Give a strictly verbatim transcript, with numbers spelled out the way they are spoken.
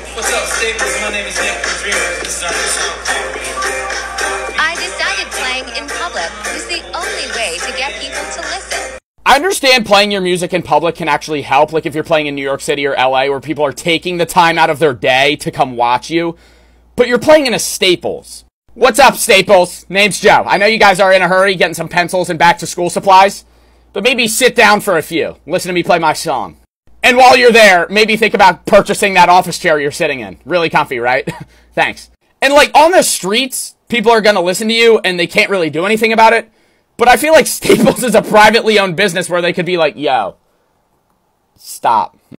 What's up, Staples? My name is Nick from Dreamers. This is our new song called Me. I decided playing in public was the only way to get people to listen. I understand playing your music in public can actually help, like if you're playing in New York City or L A where people are taking the time out of their day to come watch you, but you're playing in a Staples. What's up, Staples? Name's Joe. I know you guys are in a hurry getting some pencils and back to school supplies, but maybe sit down for a few. Listen to me play my song. And while you're there, maybe think about purchasing that office chair you're sitting in. Really comfy, right? Thanks. And like on the streets, people are gonna listen to you and they can't really do anything about it. But I feel like Staples is a privately owned business where they could be like, yo, stop.